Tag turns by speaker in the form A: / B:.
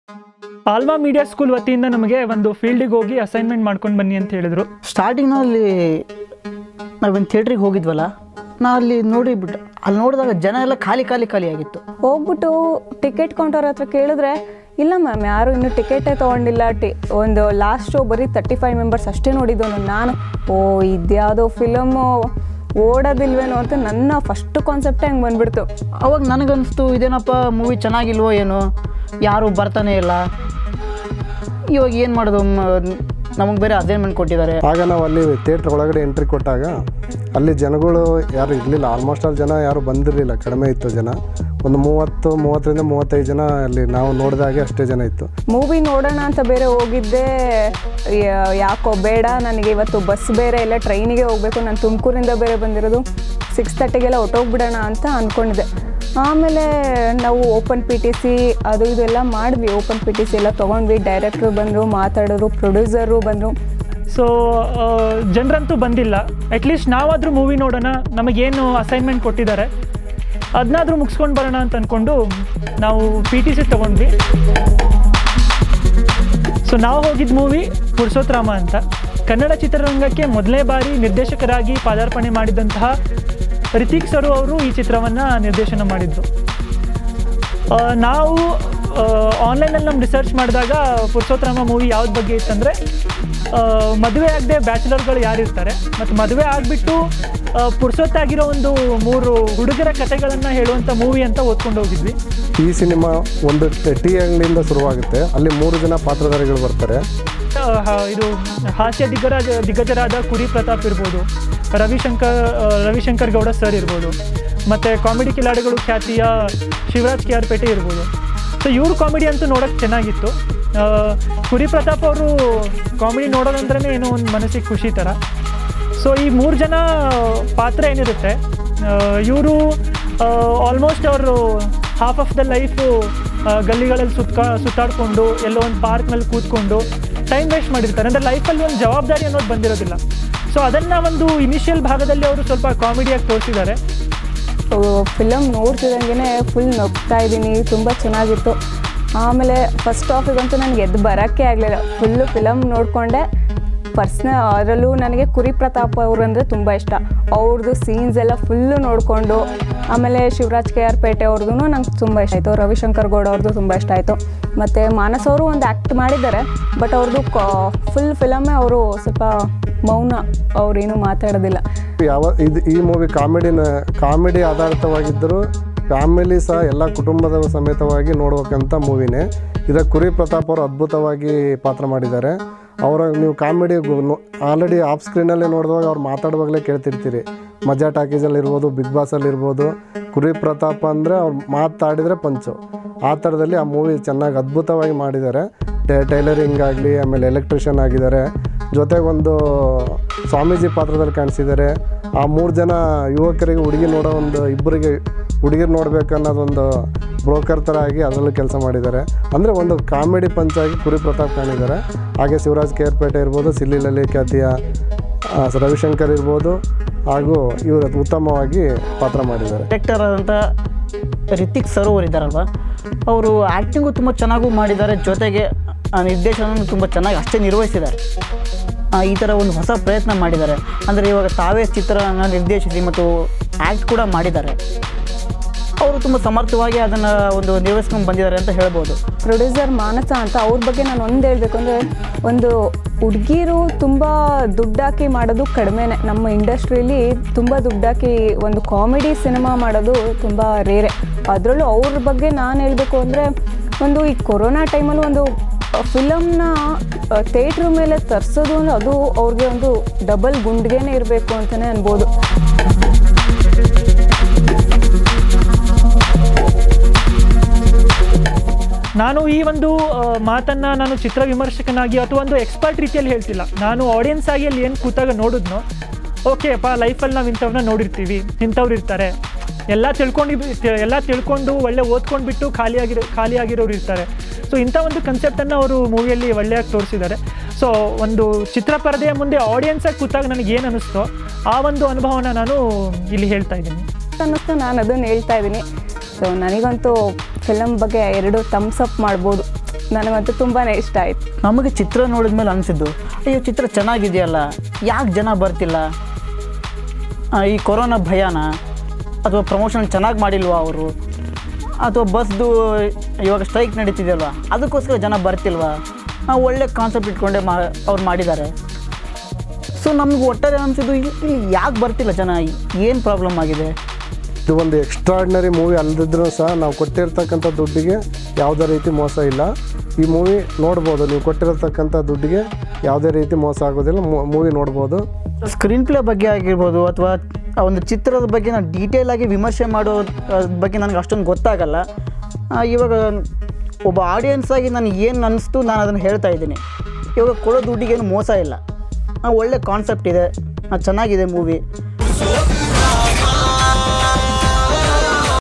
A: Alma media school ವತಿಯಿಂದ ನಮಗೆ ಒಂದು ಫೀಲ್ಡಿಗೆ ಹೋಗಿ ಅಸೈನ್ಮೆಂಟ್ ಮಾಡ್ಕೊಂಡು ಬನ್ನಿ ಅಂತ ಹೇಳಿದ್ರು.
B: ಸ್ಟಾರ್ಟಿಂಗ್ನಲ್ಲಿ ನಾವೇನು ಥಿಯೇಟ್ರಿಗೆ ಹೋಗಿದ್ವಲ್ಲ, ನಾ ಅಲ್ಲಿ ನೋಡಿಬಿಟ್ಟು ಅಲ್ಲಿ ನೋಡಿದಾಗ ಜನ ಎಲ್ಲ ಖಾಲಿ ಆಗಿತ್ತು.
C: ಹೋಗ್ಬಿಟ್ಟು ಟಿಕೆಟ್ ಕೌಂಟರ್ ಹತ್ರ ಕೇಳಿದ್ರೆ, ಇಲ್ಲ ಮ್ಯಾಮ್ ಯಾರು ಇನ್ನೂ ಟಿಕೆಟೇ ತೊಗೊಂಡಿಲ್ಲ, ಒಂದು ಲಾಸ್ಟ್ ಶೋ ಬರೀ 35 ಮೆಂಬರ್ಸ್ ಅಷ್ಟೇ ನೋಡಿದ್ದವನು. ನಾನು ಇದ್ಯಾವುದೋ ಫಿಲಮು ಓಡೋದಿಲ್ವೇನೋ ಅಂತ ನನ್ನ ಫಸ್ಟ್ ಕಾನ್ಸೆಪ್ಟೇ ಹಂಗೆ ಬಂದುಬಿಡ್ತು.
B: ಅವಾಗ ನನಗನ್ನಿಸ್ತು, ಇದೇನಪ್ಪ ಮೂವಿ ಚೆನ್ನಾಗಿಲ್ವೋ ಏನೋ, ಯಾರು ಬರ್ತಾನೆ ಇಲ್ಲ, ಇವಾಗ ಏನು ಮಾಡೋದು, ನಮಗೆ ಬೇರೆ ಅಸೈನ್ಮೆಂಟ್ ಕೊಟ್ಟಿದ್ದಾರೆ.
D: ಆಗ ನಾವು ಅಲ್ಲಿ ಥಿಯೇಟ್ರ್ ಒಳಗಡೆ ಎಂಟ್ರಿ ಕೊಟ್ಟಾಗ ಅಲ್ಲಿ ಜನಗಳು ಯಾರು ಇರಲಿಲ್ಲ, ಆಲ್ಮೋಸ್ಟ್ ಆಲ್ ಜನ ಯಾರು ಬಂದಿರಲಿಲ್ಲ, ಕಡಿಮೆ ಇತ್ತು ಜನ. ಒಂದು 30ರಿಂದ 35 ಜನ ಅಲ್ಲಿ ನಾವು ನೋಡಿದಾಗೆ ಅಷ್ಟೇ ಜನ ಇತ್ತು.
C: ಮೂವಿ ನೋಡೋಣ ಅಂತ ಬೇರೆ ಹೋಗಿದ್ದೆ, ಯಾಕೋ ಬೇಡ ನನಗೆ ಇವತ್ತು ಬಸ್ ಬೇರೆ ಇಲ್ಲ, ಟ್ರೈನಿಗೆ ಹೋಗಬೇಕು, ನಾನು ತುಮಕೂರಿಂದ ಬೇರೆ ಬಂದಿರೋದು, 6:30ಗೆಲ್ಲ ಹೊಟ್ಟೋಗ್ಬಿಡೋಣ ಅಂತ ಅಂದ್ಕೊಂಡಿದ್ದೆ. ಆಮೇಲೆ ನಾವು ಓಪನ್ PTC ಅದು ಇದೆಲ್ಲ ಮಾಡಿದ್ವಿ. ಓಪನ್ PTC ಎಲ್ಲ ತೊಗೊಂಡ್ವಿ. ಡೈರೆಕ್ಟ್ರು ಬಂದರು, ಮಾತಾಡೋರು, ಪ್ರೊಡ್ಯೂಸರು ಬಂದರು.
A: ಸೊ ಜನರಂತೂ ಬಂದಿಲ್ಲ. ಅಟ್ಲೀಸ್ಟ್ ನಾವಾದರೂ ಮೂವಿ ನೋಡೋಣ, ನಮಗೇನು ಅಸೈನ್ಮೆಂಟ್ ಕೊಟ್ಟಿದ್ದಾರೆ ಅದನ್ನಾದರೂ ಮುಗಿಸ್ಕೊಂಡು ಬರೋಣ ಅಂತ ಅಂದ್ಕೊಂಡು ನಾವು PTC ತೊಗೊಂಡ್ವಿ. ಸೊ ನಾವು ಹೋಗಿದ್ದ ಮೂವಿ ಪುರುಷೋತ್ತಮ ಅಂತ. ಕನ್ನಡ ಚಿತ್ರರಂಗಕ್ಕೆ ಮೊದಲನೇ ಬಾರಿ ನಿರ್ದೇಶಕರಾಗಿ ಪಾದಾರ್ಪಣೆ ಮಾಡಿದಂತಹ ರಿತಿಕ್ ಸರ್ ಅವರು ಈ ಚಿತ್ರವನ್ನು ನಿರ್ದೇಶನ ಮಾಡಿದರು. ನಾವು ಆನ್ಲೈನಲ್ಲಿ ನಮ್ಮ ರಿಸರ್ಚ್ ಮಾಡಿದಾಗ ಪುರುಷೋತ್ತಮ ಮೂವಿ ಯಾವ್ದು ಬಗ್ಗೆ ಇತ್ತಂದರೆ, ಮದುವೆ ಆಗದೆ ಬ್ಯಾಚುಲರ್ಗಳು ಯಾರಿರ್ತಾರೆ ಮತ್ತು ಮದುವೆ ಆಗಿಬಿಟ್ಟು ಪುರುಷೊತ್ತಾಗಿರೋ ಒಂದು 3 ಹುಡುಗರ ಕಥೆಗಳನ್ನು ಹೇಳುವಂಥ ಮೂವಿ ಅಂತ ಓದ್ಕೊಂಡು ಹೋಗಿದ್ವಿ.
D: ಈ ಸಿನಿಮಾ ಒಂದು ಟೀ ಅಂಗಡಿಯಿಂದ ಶುರುವಾಗುತ್ತೆ. ಅಲ್ಲಿ 3 ಜನ ಪಾತ್ರಧಾರಿಗಳು ಬರ್ತಾರೆ.
A: ಇದು ಹಾಸ್ಯ ದಿಗ್ಗಜರಾದ ಕುರಿ ಪ್ರತಾಪ್ ಇರ್ಬೋದು, ರವಿಶಂಕರ್ ಗೌಡ ಸರ್ ಇರ್ಬೋದು, ಮತ್ತು ಕಾಮಿಡಿ ಕಿಲಾಡಿಗಳು ಖ್ಯಾತಿಯ ಶಿವರಾಜ್ KR ಇರ್ಬೋದು. ಸೊ ಇವ್ರ ಕಾಮಿಡಿ ಅಂತೂ ನೋಡೋಕ್ಕೆ ಚೆನ್ನಾಗಿತ್ತು. ಕುರಿ ಪ್ರತಾಪ್ ಅವರು ಕಾಮಿಡಿ ನೋಡೋದಂದ್ರೇ ಏನೋ ಒಂದು ಮನಸ್ಸಿಗೆ ಖುಷಿ ಥರ. ಸೊ ಈ 3 ಜನ ಪಾತ್ರ ಏನಿರುತ್ತೆ, ಇವರು ಆಲ್ಮೋಸ್ಟ್ ಅವರು ಹಾಫ್ ಆಫ್ ದ ಲೈಫು ಗಲ್ಲಿಗಳಲ್ಲಿ ಸುತ್ತಾಡಿಕೊಂಡು ಎಲ್ಲೋ ಒಂದು ಪಾರ್ಕ್ನಲ್ಲಿ ಕೂತ್ಕೊಂಡು ಟೈಮ್ ವೇಸ್ಟ್ ಮಾಡಿರ್ತಾರೆ. ಅಂದರೆ ಲೈಫಲ್ಲಿ ಒಂದು ಜವಾಬ್ದಾರಿ ಅನ್ನೋದು ಬಂದಿರೋದಿಲ್ಲ. ಸೊ ಅದನ್ನು ಒಂದು ಇನಿಷಿಯಲ್ ಭಾಗದಲ್ಲಿ ಅವರು ಸ್ವಲ್ಪ ಕಾಮಿಡಿಯಾಗಿ ತೋರಿಸಿದ್ದಾರೆ.
C: ಫಿಲಮ್ ನೋಡ್ತಿದ್ದಂಗೆ ಫುಲ್ ನಗ್ತಾ ಇದ್ದೀನಿ, ತುಂಬ ಚೆನ್ನಾಗಿತ್ತು. ಆಮೇಲೆ ಫಸ್ಟ್ ಹಾಫಿಗಂತೂ ನನಗೆ ಎದ್ದು ಬರೋಕ್ಕೆ ಆಗಲಿಲ್ಲ. ಫುಲ್ಲು ಫಿಲಮ್ ನೋಡಿಕೊಂಡೆ. ಅದರಲ್ಲೂ ನನಗೆ ಕುರಿ ಪ್ರತಾಪ್ ಅವರು ಅಂದರೆ ತುಂಬ ಇಷ್ಟ. ಅವ್ರದ್ದು ಸೀನ್ಸ್ ಎಲ್ಲ ಫುಲ್ಲು ನೋಡಿಕೊಂಡು, ಆಮೇಲೆ ಶಿವರಾಜ್ KR ಅವ್ರದ್ದು ನಂಗೆ ತುಂಬ ಇಷ್ಟ ಆಯಿತು. ರವಿಶಂಕರ್ ಗೌಡ ಅವ್ರದ್ದು ತುಂಬ ಇಷ್ಟ ಆಯಿತು. ಮತ್ತು ಮಾನಸ್ ಅವರು ಒಂದು ಆ್ಯಕ್ಟ್ ಮಾಡಿದ್ದಾರೆ, ಬಟ್ ಅವ್ರದ್ದು ಫುಲ್ ಫಿಲಮ್ಮೇ ಅವರು ಸ್ವಲ್ಪ ಮೌನ, ಅವ್ರೇನು ಮಾತಾಡೋದಿಲ್ಲ.
D: ಈ ಮೂವಿ ಕಾಮಿಡಿ ಆಧಾರಿತವಾಗಿದ್ದರೂ ಫ್ಯಾಮಿಲಿ ಸಹ ಎಲ್ಲ ಕುಟುಂಬದ ಸಮೇತವಾಗಿ ನೋಡ್ಬೇಕಂತ ಮೂವಿನೇ. ಇದಕ್ಕೆ ಕುರಿ ಪ್ರತಾಪ್ ಅವರು ಅದ್ಭುತವಾಗಿ ಪಾತ್ರ ಮಾಡಿದ್ದಾರೆ. ನೀವು ಕಾಮಿಡಿ ಆಲ್ರೆಡಿ ಆಫ್ ಸ್ಕ್ರೀನಲ್ಲೇ ನೋಡಿದಾಗ ಅವ್ರು ಮಾತಾಡುವಾಗಲೇ ಕೇಳ್ತಿರ್ತೀರಿ. ಮಜಾ ಟಾಕೀಸಲ್ಲಿ ಇರ್ಬೋದು, ಬಿಗ್ ಬಾಸಲ್ಲಿ ಇರ್ಬೋದು. ಕುರಿ ಪ್ರತಾಪ್ ಅಂದರೆ ಅವ್ರು ಮಾತಾಡಿದರೆ ಪಂಚು. ಆ ಥರದಲ್ಲಿ ಆ ಮೂವಿ ಚೆನ್ನಾಗಿ ಅದ್ಭುತವಾಗಿ ಮಾಡಿದ್ದಾರೆ. ಟೈಲರಿಂಗ್ ಆಗಲಿ, ಆಮೇಲೆ ಎಲೆಕ್ಟ್ರಿಷಿಯನ್ ಆಗಿದ್ದಾರೆ, ಜೊತೆಗೊಂದು ಸ್ವಾಮೀಜಿ ಪಾತ್ರದಲ್ಲಿ ಕಾಣಿಸಿದ್ದಾರೆ. ಆ 3 ಜನ ಯುವಕರಿಗೆ ಹುಡುಗಿ ನೋಡೋ ಇಬ್ಬರಿಗೆ ಹುಡುಗಿರು ನೋಡಬೇಕನ್ನೋದೊಂದು ಬ್ರೋಕರ್ ಥರ ಆಗಿ ಅದರಲ್ಲೂ ಕೆಲಸ ಮಾಡಿದ್ದಾರೆ. ಅಂದರೆ ಒಂದು ಕಾಮಿಡಿ ಪಂಚಾಗಿ ಕುರಿ ಪ್ರತಾಪ್ ಕಾಣಿದ್ದಾರೆ. ಹಾಗೆ ಶಿವರಾಜ್ KR ಇರ್ಬೋದು, ಸಿಲ್ಲಿಲಲ್ಲಿ ಖ್ಯಾತಿಯ ರವಿಶಂಕರ್ ಇರ್ಬೋದು, ಹಾಗೂ ಇವರು ಉತ್ತಮವಾಗಿ ಪಾತ್ರ ಮಾಡಿದ್ದಾರೆ.
B: ಡೈರೆಕ್ಟರ್ ಆದಂಥ ರಿತಿಕ್ ಸರ್ ಅವರು ಇದ್ದಾರಲ್ವ, ಅವರು ಆ್ಯಕ್ಟಿಂಗು ತುಂಬ ಚೆನ್ನಾಗೂ ಮಾಡಿದ್ದಾರೆ, ಜೊತೆಗೆ ನಿರ್ದೇಶನ ತುಂಬ ಚೆನ್ನಾಗಿ ಅಷ್ಟೇ ನಿರ್ವಹಿಸಿದ್ದಾರೆ. ಈ ಥರ ಒಂದು ಹೊಸ ಪ್ರಯತ್ನ ಮಾಡಿದ್ದಾರೆ. ಅಂದರೆ ಇವಾಗ ತಾವೇ ಚಿತ್ರನ ನಿರ್ದೇಶಿಸಿ ಮತ್ತು ಆ್ಯಕ್ಟ್ ಕೂಡ ಮಾಡಿದ್ದಾರೆ. ಅವರು ತುಂಬ ಸಮರ್ಥವಾಗಿ ಅದನ್ನು ಒಂದು ನಿರ್ವಹಿಸ್ಕೊಂಡು ಬಂದಿದ್ದಾರೆ ಅಂತ ಹೇಳ್ಬೋದು.
C: ಪ್ರೊಡ್ಯೂಸರ್ ಮಾನಸ ಅಂತ, ಅವ್ರ ಬಗ್ಗೆ ನಾನು ಒಂದು ಹೇಳಬೇಕು ಅಂದರೆ, ಒಂದು ಹುಡುಗಿರು ತುಂಬ ದುಡ್ಡಾಕಿ ಮಾಡೋದು ಕಡಿಮೆನೇ. ನಮ್ಮ ಇಂಡಸ್ಟ್ರೀಲಿ ತುಂಬ ದುಡ್ಡಾಕಿ ಒಂದು ಕಾಮಿಡಿ ಸಿನಿಮಾ ಮಾಡೋದು ತುಂಬ ರೇರೆ. ಅದರಲ್ಲೂ ಅವ್ರ ಬಗ್ಗೆ ನಾನು ಹೇಳಬೇಕು ಅಂದರೆ, ಒಂದು ಈ ಕೊರೋನಾ ಟೈಮಲ್ಲಿ ಒಂದು ಫಿಲಮ್ನ ಥಿಯೇಟ್ರ್ ಮೇಲೆ ತರಿಸೋದು ಅಂದರೆ ಅದು ಅವ್ರಿಗೆ ಒಂದು ಡಬಲ್ ಗುಂಡಿಗೆನೇ ಇರಬೇಕು ಅಂತಲೇ ಅನ್ಬೋದು.
A: ನಾನು ಈ ಒಂದು ಮಾತನ್ನು ನಾನು ಚಿತ್ರ ವಿಮರ್ಶಕನಾಗಿ ಅಥವಾ ಒಂದು ಎಕ್ಸ್ಪರ್ಟ್ ರೀತಿಯಲ್ಲಿ ಹೇಳ್ತಿಲ್ಲ. ನಾನು ಆಡಿಯನ್ಸ್ ಆಗಿ ಅಲ್ಲಿ ಏನು ಕೂತಾಗ ನೋಡಿದ್ನೋ, ಓಕೆಪ್ಪ ಲೈಫಲ್ಲಿ ನಾವು ಇಂಥವ್ರನ್ನ ನೋಡಿರ್ತೀವಿ, ಇಂಥವ್ರು ಇರ್ತಾರೆ, ಎಲ್ಲ ತಿಳ್ಕೊಂಡು ಒಳ್ಳೆ ಓದ್ಕೊಂಡ್ಬಿಟ್ಟು ಖಾಲಿಯಾಗಿರೋರು ಇರ್ತಾರೆ. ಸೊ ಇಂಥ ಒಂದು ಕನ್ಸೆಪ್ಟನ್ನು ಅವರು ಮೂವಿಯಲ್ಲಿ ಒಳ್ಳೆಯಾಗಿ ತೋರಿಸಿದ್ದಾರೆ. ಸೊ ಒಂದು ಚಿತ್ರ ಪರದೆಯ ಮುಂದೆ ಆಡಿಯನ್ಸಾಗಿ ಕೂತಾಗ ನನಗೇನು ಅನ್ನಿಸ್ತೋ ಆ ಒಂದು ಅನುಭವನ ನಾನು ಇಲ್ಲಿ ಹೇಳ್ತಾ ಇದ್ದೀನಿ.
C: ಅನ್ನಿಸ್ತು, ನಾನು ಅದನ್ನು ಹೇಳ್ತಾ ಇದ್ದೀನಿ. ಸೊ ನನಗಂತೂ ಫಿಲಮ್ ಬಗ್ಗೆ 2 ಥಮ್ಸ್ ಅಪ್ ಮಾಡ್ಬೋದು. ನನಗಂತೂ ತುಂಬಾ ಇಷ್ಟ ಆಯಿತು.
B: ನಮಗೆ ಚಿತ್ರ ನೋಡಿದ ಮೇಲೆ ಅನಿಸಿದ್ದು, ಅಯ್ಯೋ ಚಿತ್ರ ಚೆನ್ನಾಗಿದೆಯಲ್ಲ, ಯಾಕೆ ಜನ ಬರ್ತಿಲ್ಲ? ಈ ಕೊರೋನಾ ಭಯನ ಅಥವಾ ಪ್ರಮೋಷನ್ ಚೆನ್ನಾಗಿ ಮಾಡಿಲ್ವಾ ಅವರು, ಅಥವಾ ಬಸ್ದು ಇವಾಗ ಸ್ಟ್ರೈಕ್ ನಡೀತಿದೆಯಲ್ವ ಅದಕ್ಕೋಸ್ಕರ ಜನ ಬರ್ತಿಲ್ವಾ? ಒಳ್ಳೆ ಕಾನ್ಸೆಪ್ಟ್ ಇಟ್ಕೊಂಡೆ ಅವ್ರು ಮಾಡಿದ್ದಾರೆ. ಸೊ ನಮ್ಗೆ ಒಟ್ಟಾರೆ ಅನಿಸಿದ್ದು, ಇಲ್ಲಿ ಯಾಕೆ ಬರ್ತಿಲ್ಲ ಜನ, ಏನು ಪ್ರಾಬ್ಲಮ್ ಆಗಿದೆ?
D: ಇದು ಒಂದು ಎಕ್ಸ್ಟ್ರಾರ್ಡಿನರಿ ಮೂವಿ ಅಲ್ಲದಿದ್ರೂ ಸಹ ನಾವು ಕೊಟ್ಟಿರ್ತಕ್ಕಂಥ ದುಡ್ಡಿಗೆ ಯಾವುದೇ ರೀತಿ ಮೋಸ ಇಲ್ಲ. ಈ ಮೂವಿ ನೋಡ್ಬೋದು, ನೀವು ಕೊಟ್ಟಿರತಕ್ಕಂಥ ದುಡ್ಡಿಗೆ ಯಾವುದೇ ರೀತಿ ಮೋಸ ಆಗೋದಿಲ್ಲ. ಮೂವಿ ನೋಡ್ಬೋದು.
B: ಸ್ಕ್ರೀನ್ ಪ್ಲೇ ಬಗ್ಗೆ ಆಗಿರ್ಬೋದು ಅಥವಾ ಆ ಒಂದು ಚಿತ್ರದ ಬಗ್ಗೆ ನಾನು ಡೀಟೇಲಾಗಿ ವಿಮರ್ಶೆ ಮಾಡೋ ಬಗ್ಗೆ ನನಗೆ ಅಷ್ಟೊಂದು ಗೊತ್ತಾಗಲ್ಲ. ಇವಾಗ ಒಬ್ಬ ಆಡಿಯನ್ಸ್ ಆಗಿ ನನಗೆ ಏನು ಅನ್ನಿಸ್ತು ನಾನು ಅದನ್ನು ಹೇಳ್ತಾ ಇದ್ದೀನಿ. ಇವಾಗ ಕೊಡೋ ದುಡ್ಡಿಗೇನು ಮೋಸ ಇಲ್ಲ, ಒಳ್ಳೆ ಕಾನ್ಸೆಪ್ಟ್ ಇದೆ, ಚೆನ್ನಾಗಿದೆ ಮೂವಿ.